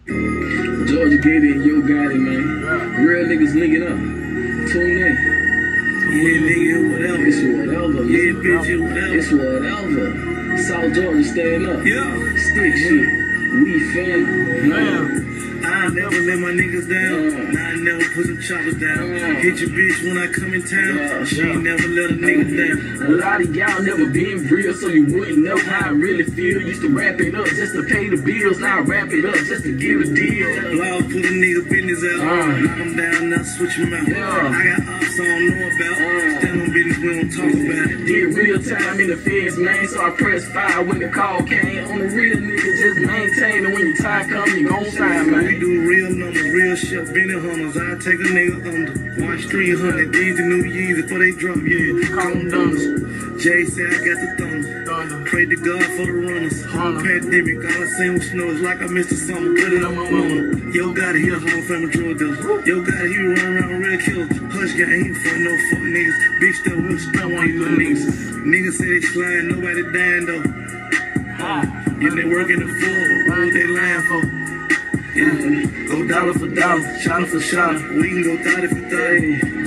Georgia Gator and Yo Gotti, man. Yeah. Real niggas linking up. Tune in. Yeah, nigga, whatever. It's whatever. Yeah, bitch, whatever. It's whatever. South Georgia staying up. Yeah. Stick shit. We fam. I never let my niggas down. I never put some choppers down. Hit your bitch when I come in town. She ain't never let a nigga down. A lot of y'all never been real, so you wouldn't know how I really feel. Used to wrap it up just to pay the bills. Now I wrap it up just to get a deal. Blog put a nigga business out. Knock him down, now switch him out. I got ops I don't know about. Stand on business, we don't talk about it. Did real time in the feds, man, so I pressed 5 when the call came. On the real nigga, just maintain it. When your time come, you gon' sign, man. We do real numbers, real shit, Benny Hunters. I take a nigga under. Watch 300, these the new Yeezy before they drop, yeah. Call them dunners. Jay said I got the thunder. Pray to God for the runners. Pandemic, all I seen was snow. It's like I missed the summer. Put it on my mama. Yo Gotti, he a whole family drug dealer. Yo Gotti, he run around real killers. Hush guy, he ain't for no fuck niggas. Big stuff, we'll spend on you little niggas. Niggas say they slime, nobody dying though. Yeah, they working the full, what they lying for? Yeah. Go dollar for dollar, shot for shot. We can go 30 for 30.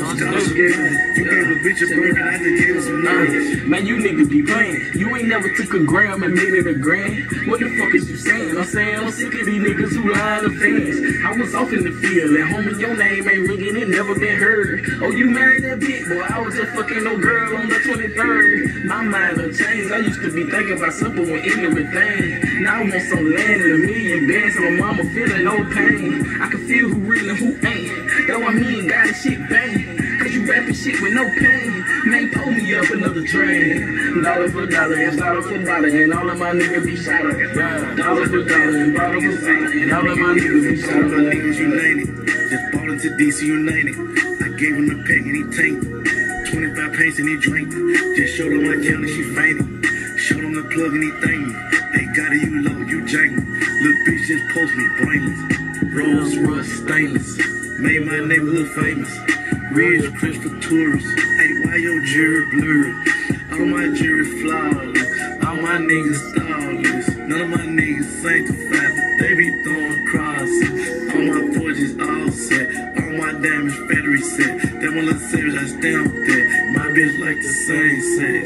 You gave a bitch a burger, I just gave her some nerves. Man, you niggas be playing. You ain't never took a gram and made it a grand. What the fuck is you saying? I'm saying I'm sick of these niggas who lying to fans. I was off in the field, and homie, your name ain't ringing, it never been heard. Oh, you married that bitch, boy, I was just fucking no girl on the 23rd. My mind done changed. I used to be thinking about simple and ignorant things. Now I want some land and $1 million bands, and my mama feeling no pain. I can feel who real and who ain't. That's why me and got shit bang. Cause you rapping shit with no pain. Man, pull me up another drain. Dollar for dollar and bottle for bottle, and all of my niggas be shot up. Dollar for dollar and bottle for bottle, and all of my niggas be shot up. My niggas united. Just bought into DC United. I gave him the pack and he tanked. 25 pints and he drank. Just showed him my counter, she fainted. Showed him the plug and he thanked me. They got it, you low, you jank me. Little bitch just post me brainless. Rolls Royce stainless. Made my neighborhood famous. Ridge Chris for tourists. Hey, why your jury blurry? All my jury flawless. All my niggas starless. None of my niggas sanctified. They be throwing crosses. All my porches all set. All my damage battery set. That one little savage, I stand with that. My bitch like the same sex.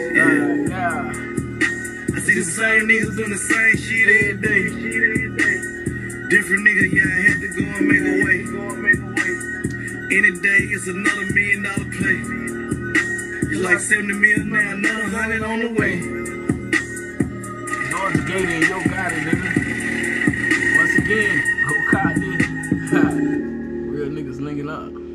Yeah. I see the same niggas doing the same shit every day. Different niggas, yeah, I had to go and make a way. Any day, it's another $1 million play. It's like 70 million now, another 100 on the way. Georgia Gator and Yo Gotti, nigga. Once again, go Gotti. Real niggas linking up.